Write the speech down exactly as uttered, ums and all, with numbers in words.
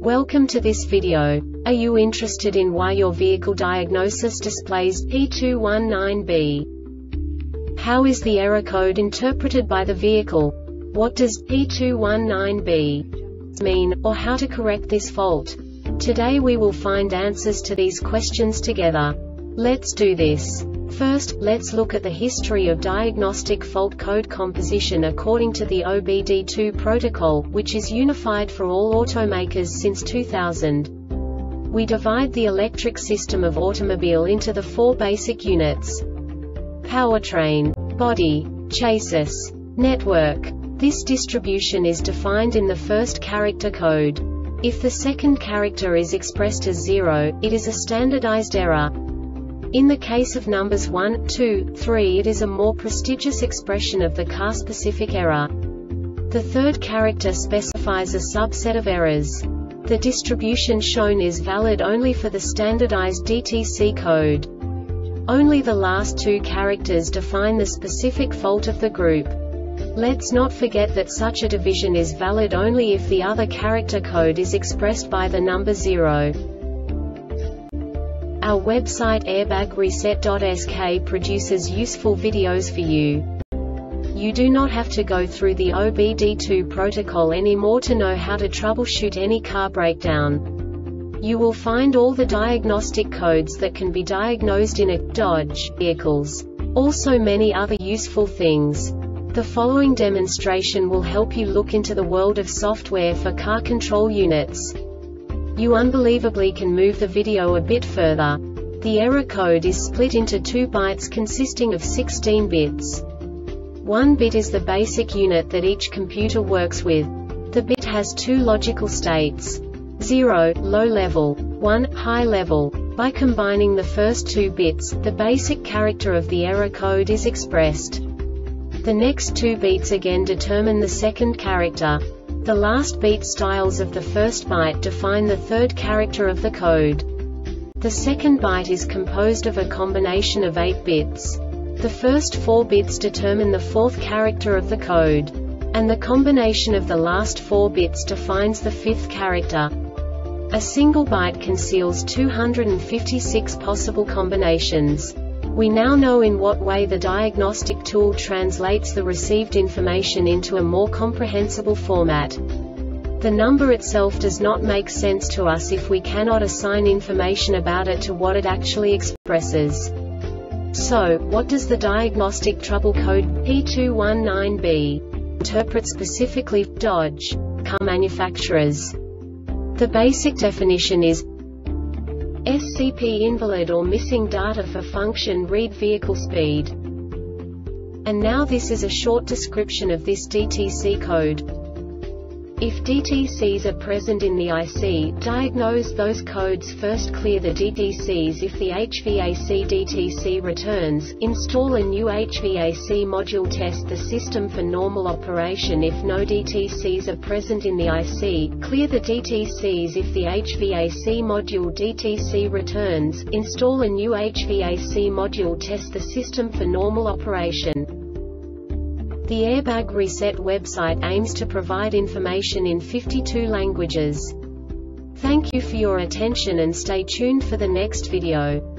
Welcome to this video. Are you interested in why your vehicle diagnosis displays P two one nine B? How is the error code interpreted by the vehicle? What does P two one nine B mean, or how to correct this fault? Today we will find answers to these questions together. Let's do this. First, let's look at the history of diagnostic fault code composition according to the O B D two protocol, which is unified for all automakers since two thousand. We divide the electric system of automobile into the four basic units: powertrain, body, chassis, network. This distribution is defined in the first character code. If the second character is expressed as zero, it is a standardized error. In the case of numbers one, two, three, it is a more prestigious expression of the car-specific error. The third character specifies a subset of errors. The distribution shown is valid only for the standardized D T C code. Only the last two characters define the specific fault of the group. Let's not forget that such a division is valid only if the other character code is expressed by the number zero. Our website airbag reset dot S K produces useful videos for you. You do not have to go through the O B D two protocol anymore to know how to troubleshoot any car breakdown. You will find all the diagnostic codes that can be diagnosed in a Dodge vehicles. Also many other useful things. The following demonstration will help you look into the world of software for car control units. You unbelievably can move the video a bit further. The error code is split into two bytes consisting of sixteen bits. One bit is the basic unit that each computer works with. The bit has two logical states: zero, low level, one, high level. By combining the first two bits, the basic character of the error code is expressed. The next two beats again determine the second character. The last beat styles of the first byte define the third character of the code. The second byte is composed of a combination of eight bits. The first four bits determine the fourth character of the code. And the combination of the last four bits defines the fifth character. A single byte conceals two hundred fifty-six possible combinations. We now know in what way the diagnostic tool translates the received information into a more comprehensible format. The number itself does not make sense to us if we cannot assign information about it to what it actually expresses. So, what does the diagnostic trouble code P two one nine B interpret specifically for Dodge car manufacturers? The basic definition is S C P invalid or missing data for function read vehicle speed. And now this is a short description of this D T C code. If D T Cs are present in the I C, diagnose those codes first. Clear the D T Cs if the H V A C D T C returns. Install a new H V A C module. Test the system for normal operation if no D T Cs are present in the I C. Clear the D T Cs if the H V A C module D T C returns. Install a new H V A C module. Test the system for normal operation. The Airbag Reset website aims to provide information in fifty-two languages. Thank you for your attention and stay tuned for the next video.